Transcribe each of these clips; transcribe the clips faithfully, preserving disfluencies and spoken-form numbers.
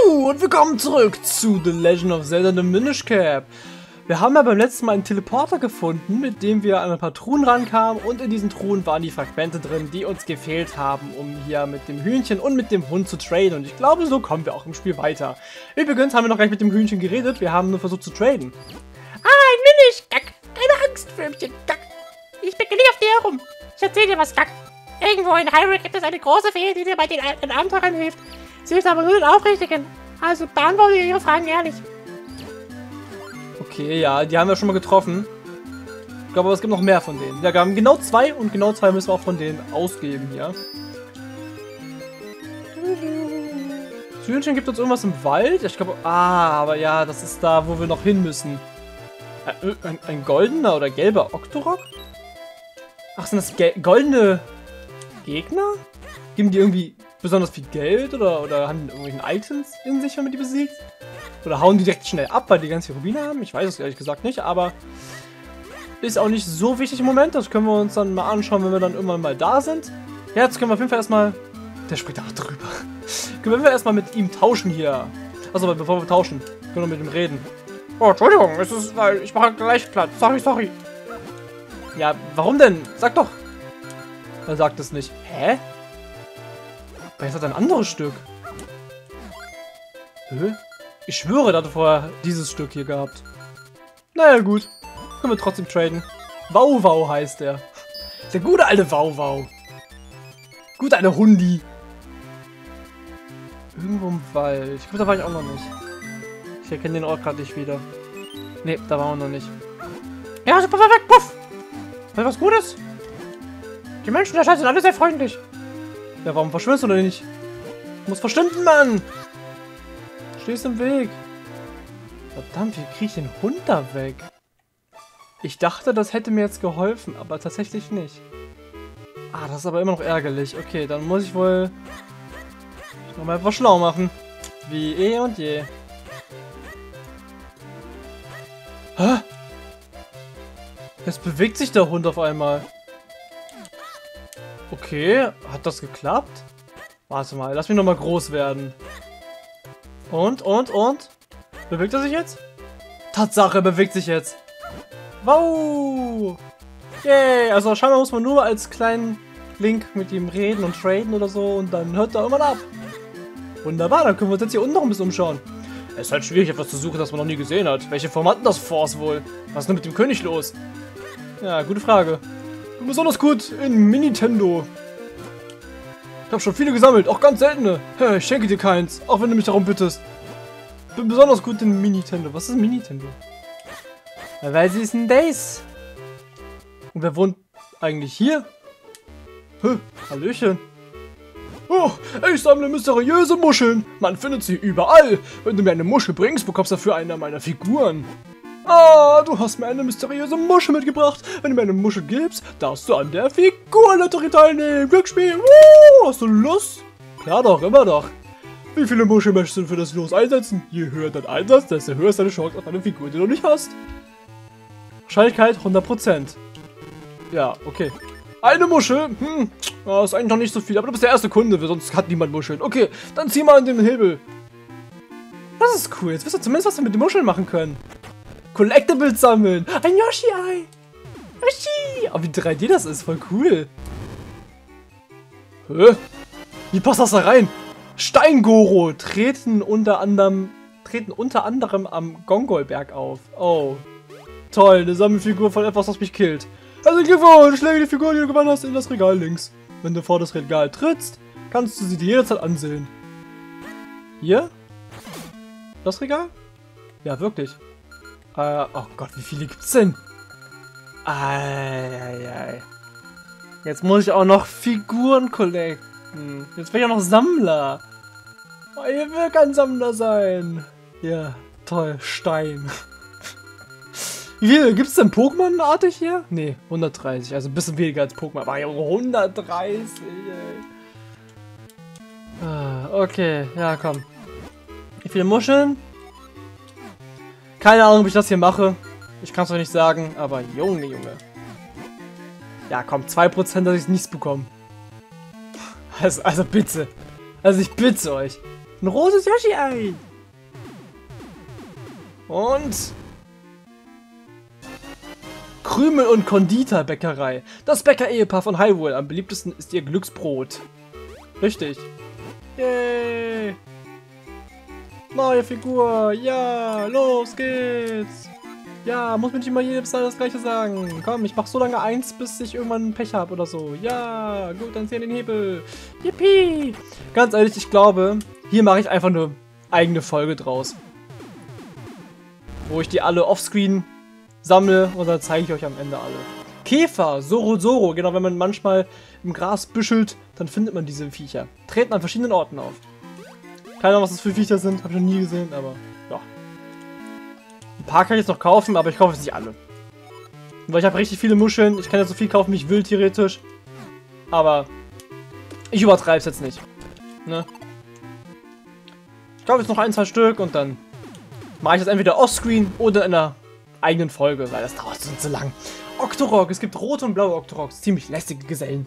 Hallo und willkommen zurück zu The Legend of Zelda The Minish Cap. Wir haben ja beim letzten Mal einen Teleporter gefunden, mit dem wir an ein paar Truhen rankamen, und in diesen Truhen waren die Fragmente drin, die uns gefehlt haben, um hier mit dem Hühnchen und mit dem Hund zu traden. Und ich glaube, so kommen wir auch im Spiel weiter. Übrigens haben wir noch gar nicht mit dem Hühnchen geredet, wir haben nur versucht zu traden. Ah, ein Minish, Kack. Keine Angst, Würmchen, Kack. Ich bin nicht auf dir herum. Ich erzähl dir was, Kack. Irgendwo in Hyrule gibt es eine große Fee, die dir bei den, den Abenteurern hilft. Sie hilft aber nur den Aufrichtigen. Also beantworte ihre Fragen ehrlich. Okay, ja, die haben wir schon mal getroffen. Ich glaube, aber es gibt noch mehr von denen. Ja, wir haben genau zwei und genau zwei müssen wir auch von denen ausgeben hier. Das Hühnchen gibt uns irgendwas im Wald. Ich glaube, ah, aber ja, das ist da, wo wir noch hin müssen. Ein, ein, ein goldener oder gelber Octorok? Ach, sind das Gel goldene Gegner? Geben die irgendwie besonders viel Geld oder, oder haben die irgendwelche Items in sich, wenn man die besiegt? Oder hauen die direkt schnell ab, weil die ganz viele Rubine haben? Ich weiß es ehrlich gesagt nicht, aber ist auch nicht so wichtig im Moment. Das können wir uns dann mal anschauen, wenn wir dann irgendwann mal da sind. Ja, jetzt können wir auf jeden Fall erstmal... Der spricht auch drüber. Können wir erstmal mit ihm tauschen hier. Achso, bevor wir tauschen, können wir mit ihm reden. Oh, Entschuldigung, es ist, weil ich mache gleich Platz. Sorry, sorry. Ja, warum denn? Sag doch. Er sagt es nicht. Hä? Jetzt hat er ein anderes Stück. Hä? Ich schwöre, er hatte vorher dieses Stück hier gehabt. Naja, gut. Können wir trotzdem traden. Wow Wow heißt er. Der gute alte Wow Wow. Gute alte Hundi. Irgendwo im Wald. Ich glaube, da war ich auch noch nicht. Ich erkenne den Ort gerade nicht wieder. Ne, da waren wir noch nicht. Ja, super, weg, puff. Das was Gutes. Die Menschen der Stadt sind alle sehr freundlich. Ja, warum verschwindest du denn nicht? Du musst verschwinden, Mann! Stehst im Weg. Verdammt, wie kriege ich den Hund da weg? Ich dachte, das hätte mir jetzt geholfen, aber tatsächlich nicht. Ah, das ist aber immer noch ärgerlich. Okay, dann muss ich wohl nochmal etwas schlau machen. Wie eh und je. Hä? Jetzt bewegt sich der Hund auf einmal. Okay, hat das geklappt? Warte mal, lass mich nochmal groß werden. Und, und, und? Bewegt er sich jetzt? Tatsache, er bewegt sich jetzt. Wow! Yay! Also scheinbar muss man nur als kleinen Link mit ihm reden und traden oder so und dann hört er irgendwann ab. Wunderbar, dann können wir uns jetzt hier unten noch ein bisschen umschauen. Es ist halt schwierig, etwas zu suchen, das man noch nie gesehen hat. Welche Form hat denn das Force wohl? Was ist denn mit dem König los? Ja, gute Frage. Bin besonders gut in Minitendo. Ich habe schon viele gesammelt, auch ganz seltene. Ich schenke dir keins, auch wenn du mich darum bittest. Bin besonders gut in Minitendo. Was ist Minitendo? Ja, weil sie ist ein Days. Und wer wohnt eigentlich hier? Hä? Hallöchen. Oh, ich sammle mysteriöse Muscheln. Man findet sie überall. Wenn du mir eine Muschel bringst, bekommst du dafür eine meiner Figuren. Ah, du hast mir eine mysteriöse Muschel mitgebracht. Wenn du mir eine Muschel gibst, darfst du an der Figurlotterie teilnehmen. Glücksspiel. Woo, hast du Lust? Klar doch, immer doch. Wie viele Muscheln möchtest du für das Los einsetzen? Je höher dein Einsatz, desto höher ist deine Chance auf eine Figur, die du nicht hast. Wahrscheinlichkeit hundert Prozent. Ja, okay. Eine Muschel? Hm, das ist eigentlich noch nicht so viel, aber du bist der erste Kunde, sonst hat niemand Muscheln. Okay, dann zieh mal an den Hebel. Das ist cool, jetzt wirst du zumindest was wir mit den Muscheln machen können. Collectibles sammeln. Ein Yoshi-Ei. Yoshi. Oh, wie drei D das ist. Voll cool. Hä? Wie passt das da rein? Steingoro treten unter anderem, treten unter anderem am Gongolberg auf. Oh. Toll, eine Sammelfigur von etwas, was mich killt. Also Glückwunsch, lege die Figur, die du gewonnen hast, in das Regal links. Wenn du vor das Regal trittst, kannst du sie dir jederzeit ansehen. Hier? Das Regal? Ja, wirklich. Uh, oh Gott, wie viele gibt's denn? Eieiei. Jetzt muss ich auch noch Figuren collecten. Jetzt bin ich auch noch Sammler. Oh, ich will kein Sammler sein. Ja, toll, Stein. Wie viele gibt's denn Pokémon-artig hier? Nee, hundertdreißig, also ein bisschen weniger als Pokémon. Aber hundertdreißig, ey. Ah, okay, ja, komm. Wie viele Muscheln? Keine Ahnung, ob ich das hier mache. Ich kann es euch nicht sagen, aber Junge, Junge. Ja, komm, zwei Prozent, dass ich nichts bekomme. Also, also bitte. Also ich bitte euch. Ein rotes Yoshi-Ei. Und Krümel- und Konditorbäckerei. Das Bäcker-Ehepaar von Hyrule. Am beliebtesten ist ihr Glücksbrot. Richtig. Yay. Neue Figur. Ja, los geht's. Ja, muss mir nicht immer jedes Mal das gleiche sagen. Komm, ich mach so lange eins, bis ich irgendwann Pech habe oder so. Ja, gut, dann zieh den Hebel. Yippie. Ganz ehrlich, ich glaube, hier mache ich einfach eine eigene Folge draus. Wo ich die alle offscreen sammle und dann zeige ich euch am Ende alle. Käfer, Soro Soro. Genau, wenn man manchmal im Gras büschelt, dann findet man diese Viecher. Treten an verschiedenen Orten auf. Keine Ahnung, was das für Viecher sind. Habe ich noch nie gesehen, aber ja. Ein paar kann ich jetzt noch kaufen, aber ich kaufe jetzt nicht alle. Weil ich habe richtig viele Muscheln. Ich kann jetzt so viel kaufen, wie ich will, theoretisch. Aber ich übertreibe es jetzt nicht. Ne? Ich kaufe jetzt noch ein, zwei Stück und dann mache ich das entweder offscreen oder in einer eigenen Folge, weil das dauert sonst so lang. Octorok. Es gibt rote und blaue Octoroks. Ziemlich lästige Gesellen.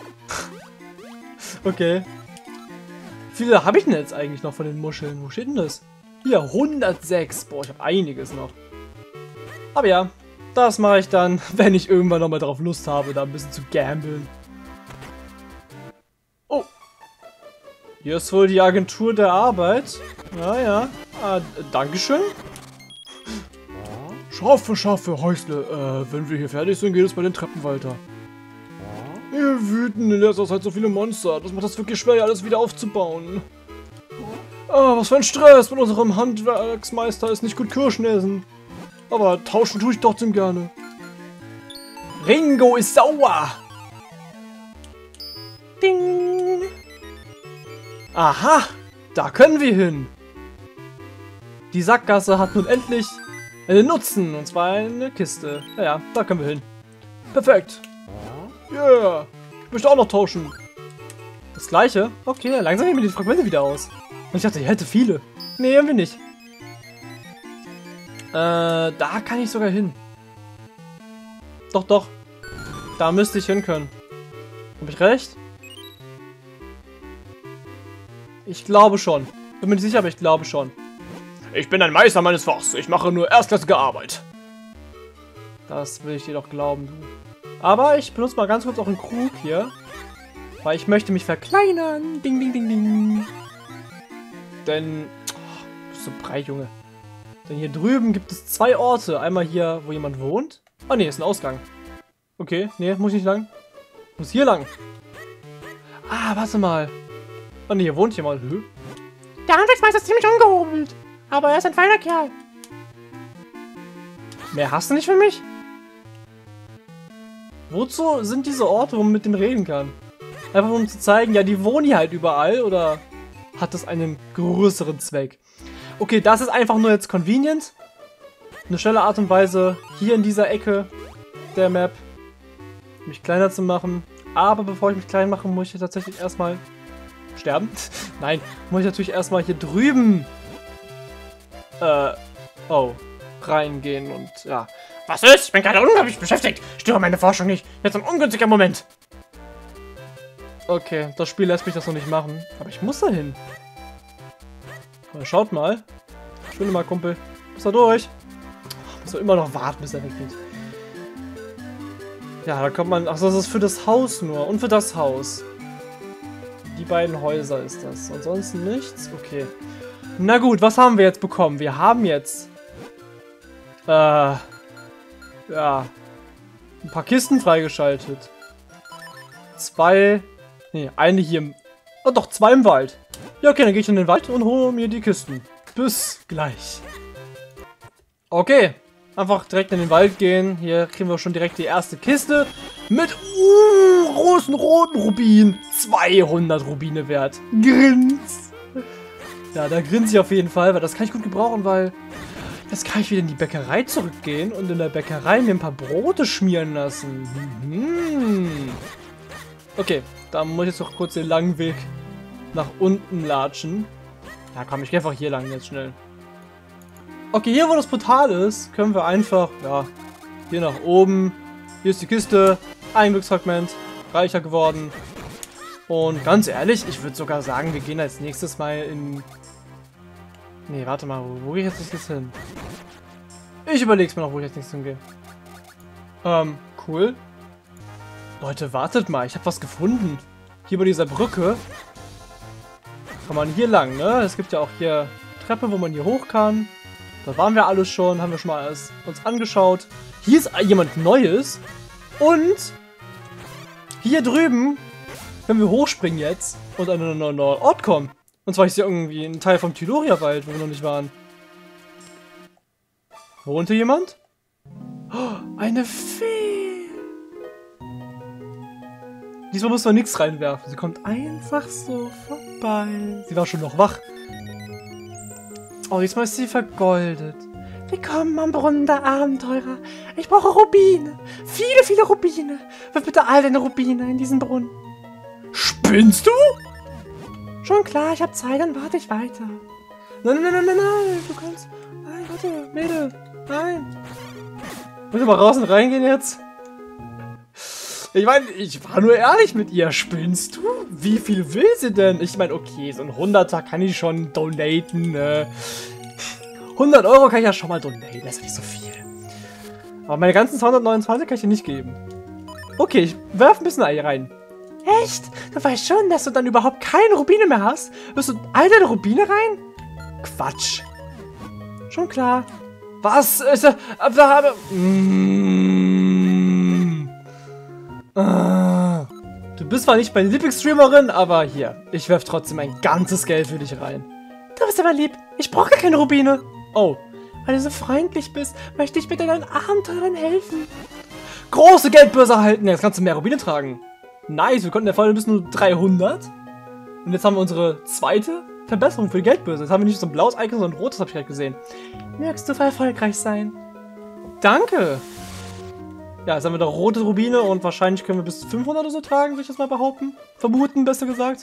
Okay. Wie viele habe ich denn jetzt eigentlich noch von den Muscheln? Wo steht denn das? Hier, hundertsechs. Boah, ich habe einiges noch. Aber ja, das mache ich dann, wenn ich irgendwann nochmal drauf Lust habe, da ein bisschen zu gamblen. Oh. Hier ist wohl die Agentur der Arbeit. Ja, ja. Ah, Dankeschön. Schafe, Schafe, Häusle. Äh, wenn wir hier fertig sind, geht es bei den Treppen weiter. Ihr wüten in letzter Zeit so viele Monster. Das macht es wirklich schwer, alles wieder aufzubauen. Ah, was für ein Stress mit unserem Handwerksmeister ist nicht gut Kirschen essen. Aber tauschen tue ich trotzdem gerne. Ringo ist sauer. Ding. Aha, da können wir hin. Die Sackgasse hat nun endlich einen Nutzen, und zwar eine Kiste. Naja, da können wir hin. Perfekt. Yeah. Ich möchte auch noch tauschen. Das gleiche? Okay, langsam nehmen wir die Fragmente wieder aus. Und ich dachte, ich hätte viele. Nee, irgendwie nicht. Äh, da kann ich sogar hin. Doch, doch. Da müsste ich hin können. Habe ich recht? Ich glaube schon. Bin mir nicht sicher, aber ich glaube schon. Ich bin ein Meister meines Fachs. Ich mache nur erstklassige Arbeit. Das will ich dir doch glauben, du. Aber ich benutze mal ganz kurz auch einen Krug hier. Weil ich möchte mich verkleinern. Ding, ding, ding, ding. Denn... Oh, du bist so breit, Junge. Denn hier drüben gibt es zwei Orte. Einmal hier, wo jemand wohnt. Ah, nee, ist ein Ausgang. Okay, nee, muss ich nicht lang. Muss hier lang. Ah, warte mal. Ah, nee, hier wohnt jemand. Hö? Der Handwerksmeister ist ziemlich ungehobelt. Aber er ist ein feiner Kerl. Mehr hast du nicht für mich? Wozu sind diese Orte, wo man mit denen reden kann? Einfach um zu zeigen, ja, die wohnen hier halt überall, oder hat das einen größeren Zweck? Okay, das ist einfach nur jetzt convenient. Eine schnelle Art und Weise, hier in dieser Ecke der Map mich kleiner zu machen. Aber bevor ich mich klein mache, muss ich tatsächlich erstmal sterben. Nein, muss ich natürlich erstmal hier drüben äh, oh, reingehen und ja. Was ist? Ich bin gerade unglaublich beschäftigt. Störe meine Forschung nicht. Jetzt ein ungünstiger Moment. Okay, das Spiel lässt mich das noch nicht machen. Aber ich muss da hin. Aber schaut mal. Schöne mal, Kumpel. Muss da durch. Oh, muss doch immer noch warten, bis er weggeht. Ja, da kommt man... Achso, das ist für das Haus nur. Und für das Haus. Die beiden Häuser ist das. Ansonsten nichts? Okay. Na gut, was haben wir jetzt bekommen? Wir haben jetzt... Äh... Ja. Ein paar Kisten freigeschaltet. Zwei... Nee, eine hier im... Oh doch, zwei im Wald. Ja, okay, dann gehe ich in den Wald und hole mir die Kisten. Bis gleich. Okay. Einfach direkt in den Wald gehen. Hier kriegen wir schon direkt die erste Kiste. Mit uh, großen roten Rubinen. zweihundert Rubine wert. Grins. Ja, da grinse ich auf jeden Fall, weil das kann ich gut gebrauchen, weil... Jetzt kann ich wieder in die Bäckerei zurückgehen und in der Bäckerei mir ein paar Brote schmieren lassen. Mhm. Okay, da muss ich jetzt noch kurz den langen Weg nach unten latschen. Ja, komm, ich gehe einfach hier lang jetzt schnell. Okay, hier wo das Portal ist, können wir einfach, ja, hier nach oben. Hier ist die Kiste, ein Glücksfragment, reicher geworden. Und ganz ehrlich, ich würde sogar sagen, wir gehen als nächstes mal in... Nee, warte mal, wo, wo gehe ich jetzt nicht hin? Ich überleg's mir noch, wo ich jetzt nicht hingehe. Ähm, cool. Leute, wartet mal, ich habe was gefunden. Hier bei dieser Brücke kann man hier lang, ne? Es gibt ja auch hier Treppe, wo man hier hoch kann. Da waren wir alle schon, haben wir schon mal alles uns angeschaut. Hier ist jemand Neues. Und hier drüben können wir hochspringen jetzt und an einen neuen Ort kommen. Und zwar ist hier irgendwie ein Teil vom Tyloria-Wald, wo wir noch nicht waren. Wohnt hier jemand? Oh, eine Fee! Diesmal muss man nichts reinwerfen. Sie kommt einfach so vorbei. Sie war schon noch wach. Oh, diesmal ist sie vergoldet. Willkommen am Brunnen der Abenteurer. Ich brauche Rubine. Viele, viele Rubine. Wirf bitte all deine Rubine in diesen Brunnen. Spinnst du? Schon klar, ich habe Zeit, dann warte ich weiter. Nein, nein, nein, nein, nein. Du kannst... Nein, warte, Mädel. Nein. Willst du mal raus und reingehen jetzt? Ich meine, ich war nur ehrlich mit ihr. Spinnst du? Wie viel will sie denn? Ich meine, okay, so ein Hunderter kann ich schon donaten. Äh. hundert Euro kann ich ja schon mal donaten. Das ist nicht so viel. Aber meine ganzen zweihundertneunundzwanzig kann ich dir nicht geben. Okay, ich werf ein bisschen Ei rein. Echt? Du weißt schon, dass du dann überhaupt keine Rubine mehr hast? Wirst du all deine Rubine rein? Quatsch. Schon klar. Was? Ist da... aber... Mm. Ah. Du bist zwar nicht meine Lieblingsstreamerin, aber hier. Ich werf trotzdem mein ganzes Geld für dich rein. Du bist aber lieb. Ich brauche gar keine Rubine. Oh. Weil du so freundlich bist, möchte ich bitte deinen Abenteurern helfen. Große Geldbörse erhalten. Jetzt kannst du mehr Rubine tragen. Nice, wir konnten ja vorhin bis nur dreihundert. Und jetzt haben wir unsere zweite Verbesserung für die Geldbörse. Jetzt haben wir nicht so ein blaues Icon, sondern ein rotes, habe ich gerade gesehen. Mögst du erfolgreich sein? Danke. Ja, jetzt haben wir da rote Rubine und wahrscheinlich können wir bis fünfhundert oder so tragen, würde ich das mal behaupten. Vermuten, besser gesagt.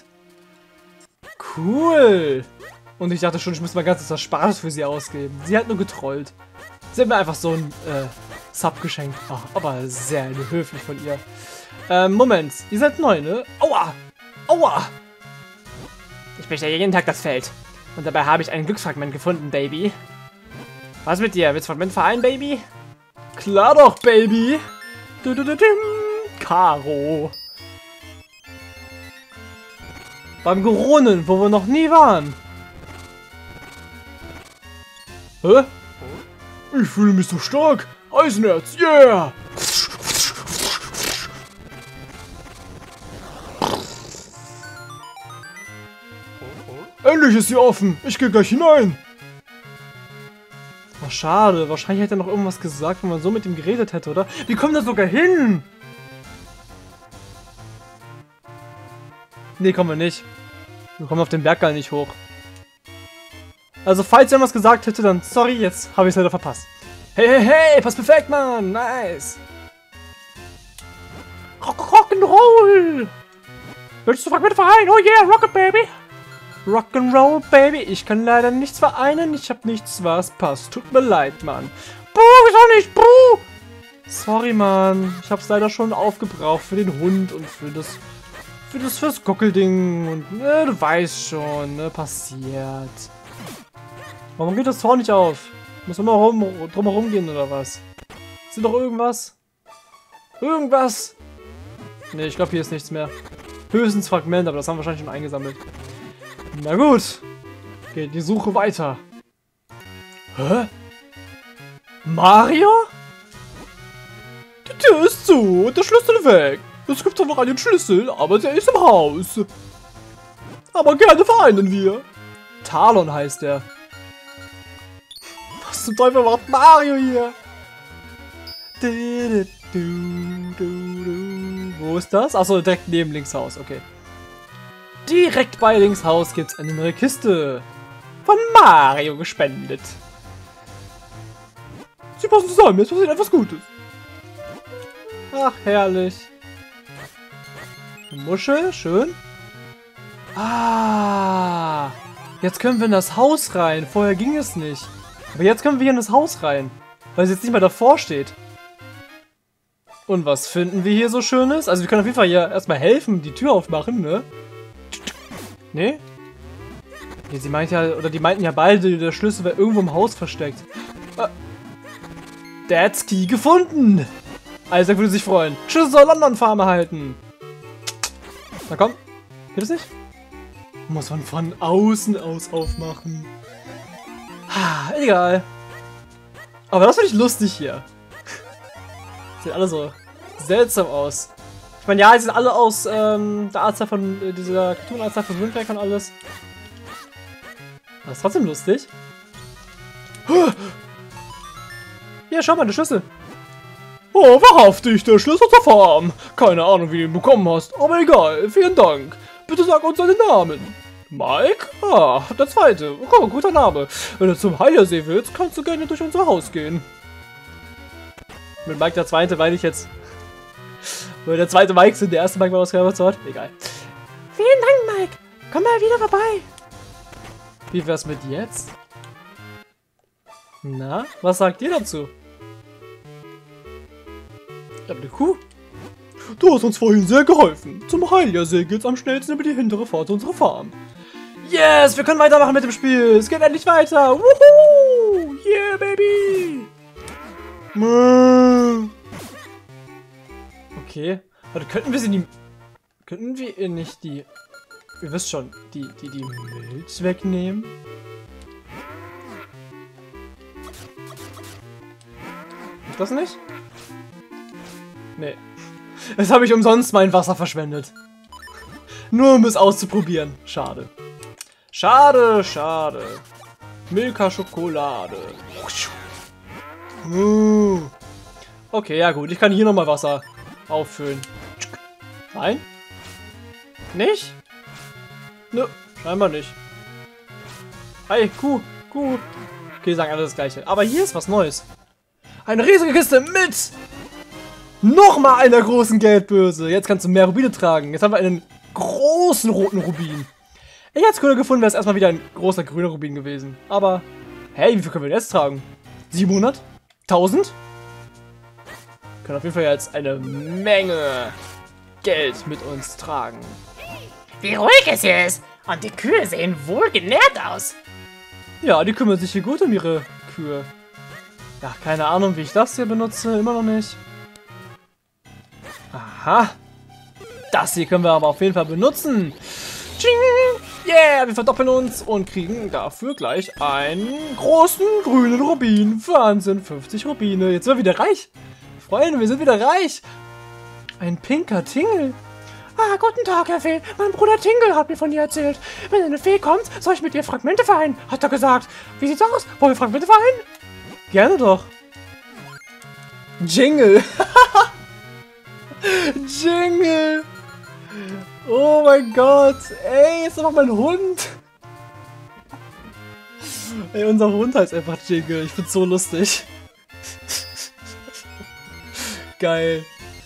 Cool. Und ich dachte schon, ich müsste mein ganzes Erspartes für sie ausgeben. Sie hat nur getrollt. Sie hat mir einfach so ein äh, Sub geschenkt. Ach, aber sehr höflich von ihr. Ähm, Moment. Ihr seid neu, ne? Aua! Aua! Ich bestelle jeden Tag das Feld. Und dabei habe ich ein Glücksfragment gefunden, Baby. Was mit dir? Willst du Fragment vereinen, Baby? Klar doch, Baby! Du, du, du, du. Karo. Beim Geronen, wo wir noch nie waren. Hä? Ich fühle mich so stark. Eisenerz, yeah! Endlich ist sie offen. Ich gehe gleich hinein. Oh, schade. Wahrscheinlich hätte er noch irgendwas gesagt, wenn man so mit ihm geredet hätte, oder? Wir kommen da sogar hin. Nee, kommen wir nicht. Wir kommen auf den Berg gar nicht hoch. Also, falls er was gesagt hätte, dann sorry, jetzt habe ich es leider verpasst. Hey, hey, hey, passt perfekt, Mann. Nice. Rock, Rock'n'Roll. Willst du Fragmente vereinen? Oh yeah, Rocket Baby. Rock'n'Roll, Baby. Ich kann leider nichts vereinen. Ich habe nichts, was passt. Tut mir leid, Mann. Buh, wieso nicht? Buh. Sorry, Mann. Ich hab's leider schon aufgebraucht für den Hund und für das... Für das fürs Guckelding. Und, ne, du weißt schon, ne, passiert. Warum geht das Tor nicht auf? Muss immer rum, drum herum gehen, oder was? Ist hier doch irgendwas? Irgendwas? Ne, ich glaube, hier ist nichts mehr. Höchstens Fragment, aber das haben wir wahrscheinlich schon eingesammelt. Na gut. Geht die Suche weiter. Hä? Mario? Die Tür ist zu und der Schlüssel weg. Es gibt zwar noch einen Schlüssel, aber der ist im Haus. Aber gerne vereinen wir. Talon heißt er. Was zum Teufel macht Mario hier? Du, du, du, du. Wo ist das? Achso, direkt neben Links Haus, okay. Direkt bei Links Haus gibt's eine neue Kiste. Von Mario gespendet. Sie passen zusammen, jetzt passiert etwas Gutes. Ach, herrlich. Eine Muschel, schön. Ah. Jetzt können wir in das Haus rein. Vorher ging es nicht. Aber jetzt können wir hier in das Haus rein. Weil es jetzt nicht mehr davor steht. Und was finden wir hier so Schönes? Also wir können auf jeden Fall hier erstmal helfen, die Tür aufmachen, ne? Ne? Nee, sie meint ja, oder die meinten ja beide, der Schlüssel wäre irgendwo im Haus versteckt. Ah. Dad's Key gefunden! Isaac würde sich freuen. Schlüssel soll London Farm erhalten. Na komm. Geht das nicht? Muss man von außen aus aufmachen. Ha, egal. Aber das finde ich lustig hier. Sieht alle so seltsam aus. Ich meine, ja, die sind alle aus ähm, der Artstyle von äh, dieser Cartoon-Artstyle von Wind Waker und alles. Das ist trotzdem lustig. Hier, schau mal, der Schlüssel. Oh, wahrhaftig, der Schlüssel zur Farm. Keine Ahnung, wie du ihn bekommen hast, aber egal. Vielen Dank. Bitte sag uns deinen Namen. Mike? Ah, der zweite. Oh, guter Name. Wenn du zum Heiersee willst, kannst du gerne durch unser Haus gehen. Mit Mike der zweite, weil ich jetzt... Weil der zweite Mike sind, der erste Mike war aus Kerberzort. Egal. Vielen Dank, Mike. Komm mal wieder vorbei. Wie wär's mit jetzt? Na, was sagt ihr dazu? Ich hab eine Kuh. Du hast uns vorhin sehr geholfen. Zum Heiliersee geht's am schnellsten über die hintere Pforte unserer Farm. Yes, wir können weitermachen mit dem Spiel. Es geht endlich weiter. Woohoo! Yeah, baby! Okay. Warte, könnten wir sie die... Könnten wir ihr nicht die... Ihr wisst schon, die, die, die Milch wegnehmen? Ist das nicht? Nee. Jetzt habe ich umsonst mein Wasser verschwendet. Nur um es auszuprobieren. Schade. Schade, schade. Milka Schokolade. Okay, ja gut. Ich kann hier nochmal Wasser auffüllen. Nein? Nicht? Nö, scheinbar nicht. Hey, Kuh, Kuh. Okay, sagen alle das gleiche. Aber hier ist was Neues. Eine riesige Kiste mit nochmal einer großen Geldbörse. Jetzt kannst du mehr Rubine tragen. Jetzt haben wir einen großen roten Rubin. Ich hätte es cooler gefunden, wäre es erstmal wieder ein großer grüner Rubin gewesen. Aber, hey, wie viel können wir denn jetzt tragen? siebenhundert? tausend? Können auf jeden Fall jetzt eine Menge Geld mit uns tragen. Wie ruhig es hier ist. Und die Kühe sehen wohl genährt aus. Ja, die kümmern sich hier gut um ihre Kühe. Ja, keine Ahnung, wie ich das hier benutze. Immer noch nicht. Aha. Das hier können wir aber auf jeden Fall benutzen. Tsching! Yeah, wir verdoppeln uns und kriegen dafür gleich einen großen grünen Rubin. Wahnsinn, fünfzig Rubine. Jetzt sind wir wieder reich. Freunde, wir sind wieder reich. Ein pinker Tingle. Ah, guten Tag, Herr Fee. Mein Bruder Tingle hat mir von dir erzählt. Wenn eine Fee kommt, soll ich mit ihr Fragmente vereinen, hat er gesagt. Wie sieht's aus? Wollen wir Fragmente vereinen? Gerne doch. Jingle. Jingle. Oh mein Gott. Ey, ist doch mein Hund. Ey, unser Hund heißt einfach Jingle. Ich find's so lustig. Geil.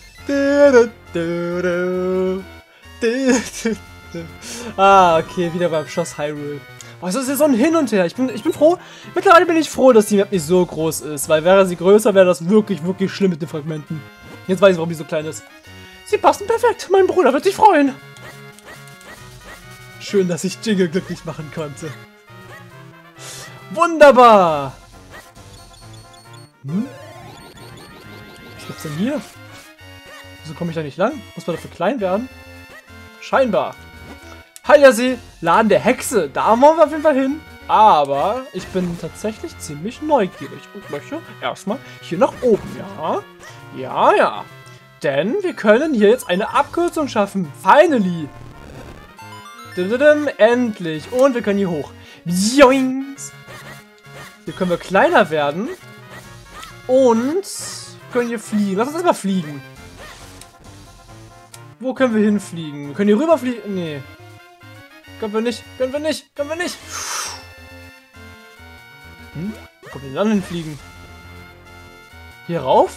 Ah, okay, wieder beim Schloss Hyrule. Oh, es ist ja so ein Hin und Her. Ich bin, ich bin froh. Mittlerweile bin ich froh, dass die Map nicht so groß ist. Weil wäre sie größer, wäre das wirklich, wirklich schlimm mit den Fragmenten. Jetzt weiß ich, warum die so klein ist. Sie passen perfekt. Mein Bruder wird sich freuen. Schön, dass ich Jingle glücklich machen konnte. Wunderbar. Hm? Was gibt's denn hier? Wieso komme ich da nicht lang? Muss man dafür klein werden? Scheinbar. Heiersee, Laden der Hexe. Da wollen wir auf jeden Fall hin. Aber ich bin tatsächlich ziemlich neugierig und möchte erstmal hier nach oben. Ja, ja, ja. Denn wir können hier jetzt eine Abkürzung schaffen. Finally. Endlich. Und wir können hier hoch. Joings. Hier können wir kleiner werden. Und können hier fliegen. Lass uns erstmal fliegen. Wo können wir hinfliegen? Wir können hier rüberfliegen. Nee. Können wir nicht. Können wir nicht. Können wir nicht. Hm? Wo können wir denn dann hinfliegen? Hier rauf?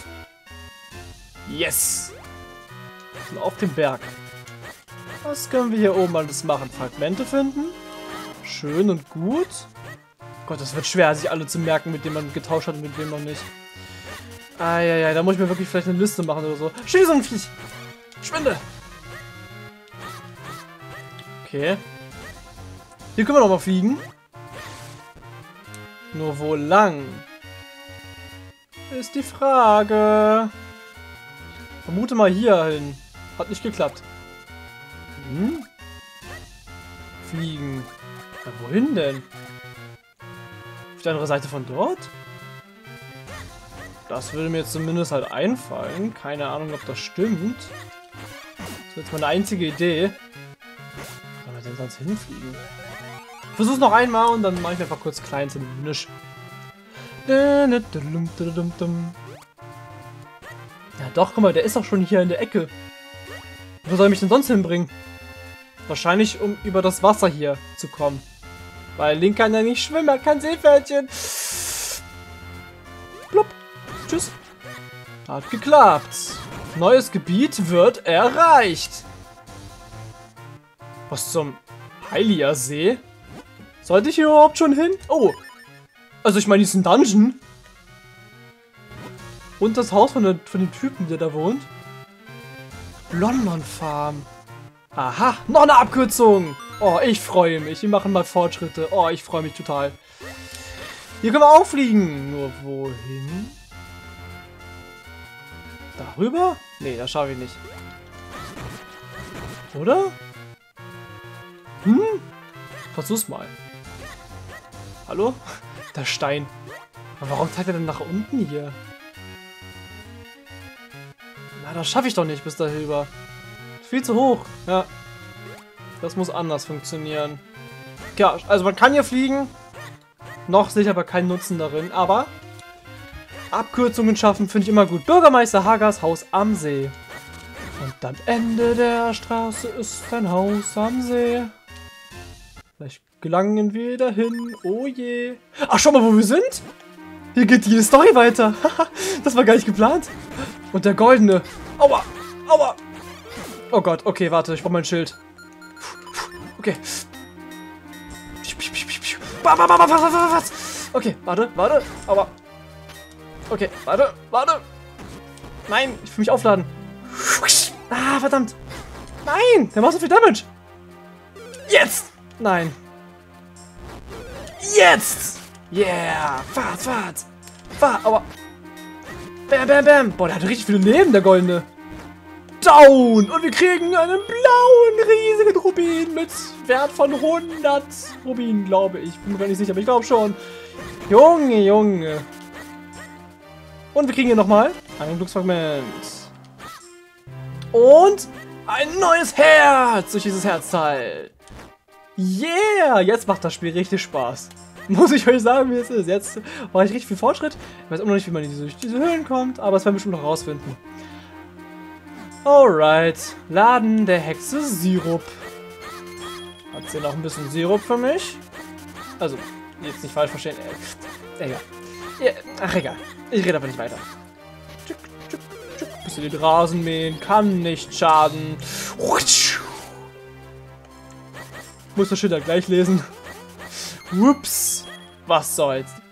Yes. Und auf dem Berg. Was können wir hier oben alles machen? Fragmente finden. Schön und gut. Gott, das wird schwer, sich alle zu merken, mit denen man getauscht hat und mit wem noch nicht. Eieiei, da muss ich mir wirklich vielleicht eine Liste machen oder so. Schieß so ein Viech! Schwinde! Okay. Hier können wir noch mal fliegen. Nur wo lang? Ist die Frage. Vermute mal hier hin. Hat nicht geklappt. Hm? Fliegen. Ja, wohin denn? Auf die andere Seite von dort? Das würde mir jetzt zumindest halt einfallen. Keine Ahnung, ob das stimmt. Das ist jetzt meine einzige Idee. Wo soll man denn sonst hinfliegen? Ich versuch's noch einmal und dann mache ich einfach kurz klein zu dem Nisch. Ja doch, guck mal, der ist doch schon hier in der Ecke. Wo soll ich mich denn sonst hinbringen? Wahrscheinlich, um über das Wasser hier zu kommen. Weil Link kann ja nicht schwimmen, er kann Seepferdchen. Plupp. Tschüss. Hat geklappt. Neues Gebiet wird erreicht. Was zum Hylia-See? Sollte ich hier überhaupt schon hin? Oh. Also ich meine, diesen Dungeon. Und das Haus von, der, von dem Typen, der da wohnt. London Farm. Aha, noch eine Abkürzung. Oh, ich freue mich. Wir machen mal Fortschritte. Oh, ich freue mich total. Hier können wir auch fliegen. Nur wohin? Darüber? Nee, das schaffe ich nicht. Oder? Hm? Versuch's mal. Hallo? Der Stein. Aber warum zeigt er denn nach unten hier? Na, das schaffe ich doch nicht bis darüber. Viel zu hoch. Ja. Das muss anders funktionieren. Ja, also man kann hier fliegen. Noch sehe ich aber keinen Nutzen darin. Aber Abkürzungen schaffen finde ich immer gut. Bürgermeister Hagers Haus am See. Und am Ende der Straße ist ein Haus am See. Vielleicht gelangen wir dahin. Oh je. Ach, schau mal, wo wir sind. Hier geht die Story weiter. Das war gar nicht geplant. Und der Goldene. Aua. Aua. Oh Gott. Okay, warte. Ich brauche mein Schild. Okay. Okay, warte, warte. Aua. Okay, warte, warte. Nein, ich will mich aufladen. Ah, verdammt. Nein, der macht so viel Damage. Jetzt. Nein. Jetzt. Yeah. Fahrt, fahrt. Fahrt, aber. Bam, bam, bam. Boah, der hat richtig viele Leben, der Goldene. Down. Und wir kriegen einen blauen, riesigen Rubin mit Wert von hundert Rubinen, glaube ich. Bin mir gar nicht sicher, aber ich glaube schon. Junge, Junge. Und wir kriegen hier nochmal ein Glücksfragment. Und ein neues Herz durch dieses Herzteil. Yeah, jetzt macht das Spiel richtig Spaß. Muss ich euch sagen, wie es ist. Jetzt mache ich richtig viel Fortschritt. Ich weiß immer noch nicht, wie man in diese, diese Höhlen kommt, aber das werden wir bestimmt noch rausfinden. Alright. Laden der Hexe Sirup. Hat sie noch ein bisschen Sirup für mich? Also, jetzt nicht falsch verstehen. Äh, egal. Ja, ach, egal. Ich rede aber nicht weiter. Tschuk, tschuk, tschuk. Bisschen den Rasen mähen. Kann nicht schaden. Muss das Schild gleich lesen. Ups. Was soll's.